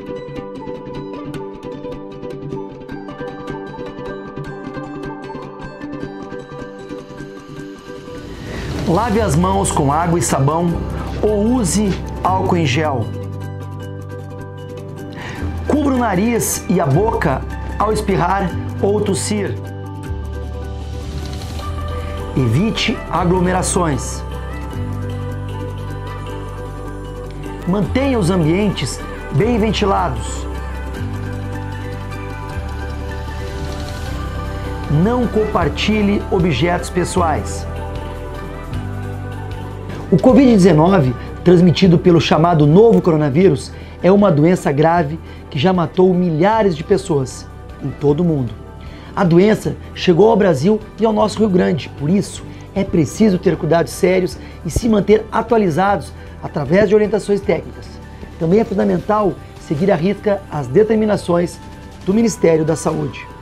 Lave as mãos com água e sabão ou use álcool em gel. Cubra o nariz e a boca ao espirrar ou tossir. Evite aglomerações. Mantenha os ambientes bem ventilados. Não compartilhe objetos pessoais. O Covid-19, transmitido pelo chamado novo coronavírus, é uma doença grave que já matou milhares de pessoas em todo o mundo. A doença chegou ao Brasil e ao nosso Rio Grande, por isso é preciso ter cuidados sérios e se manter atualizados através de orientações técnicas. Também é fundamental seguir à risca as determinações do Ministério da Saúde.